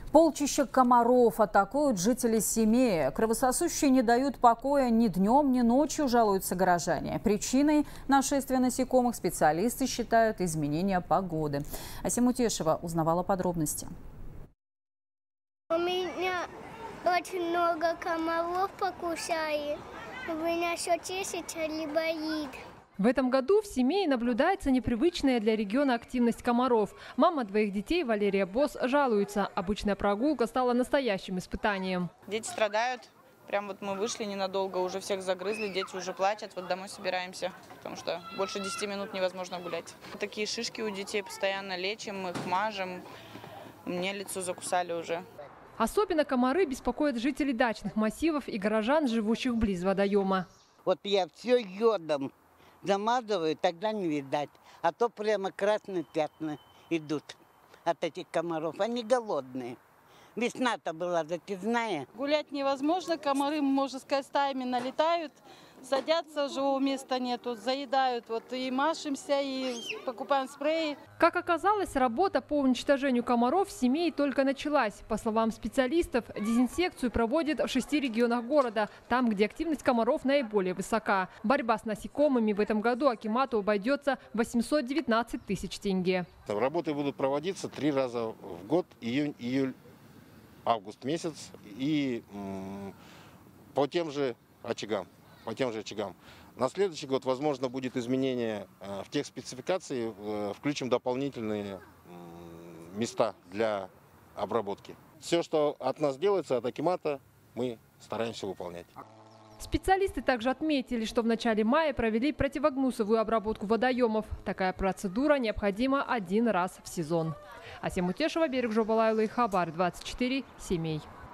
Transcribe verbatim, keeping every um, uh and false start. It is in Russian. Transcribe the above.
Полчища комаров атакуют жителей Семея. Кровососущие не дают покоя ни днем, ни ночью, жалуются горожане. Причиной нашествия насекомых специалисты считают изменения погоды. Ася Мутешева узнавала подробности. У меня очень много комаров покусали. У меня все чешется или болит. В этом году в Семее наблюдается непривычная для региона активность комаров. Мама двоих детей Валерия Босс жалуется. Обычная прогулка стала настоящим испытанием. Дети страдают. Прям вот мы вышли ненадолго, уже всех загрызли, дети уже плачут. Вот домой собираемся, потому что больше десяти минут невозможно гулять. Такие шишки у детей постоянно лечим, их мажем. Мне лицо закусали уже. Особенно комары беспокоят жителей дачных массивов и горожан, живущих близ водоема. Вот я все йодом замазываю, тогда не видать. А то прямо красные пятна идут от этих комаров. Они голодные. Весна-то была затяжная. Гулять невозможно. Комары, можно сказать, стаями налетают. Садятся, живого места нету, заедают. Вот и машемся, и покупаем спреи. Как оказалось, работа по уничтожению комаров в Семее только началась. По словам специалистов, дезинсекцию проводят в шести регионах города, там, где активность комаров наиболее высока. Борьба с насекомыми в этом году акимату обойдется восемьсот девятнадцать тысяч тенге. Работы будут проводиться три раза в год: июнь, июль, август месяц, и по тем же очагам. по тем же очагам. На следующий год, возможно, будет изменение в тех спецификаций, включим дополнительные места для обработки. Все, что от нас делается, от акимата, мы стараемся выполнять. Специалисты также отметили, что в начале мая провели противогнусовую обработку водоемов. Такая процедура необходима один раз в сезон. Ася Мутешева, Берег Жобалайла и Хабар двадцать четыре, Семей.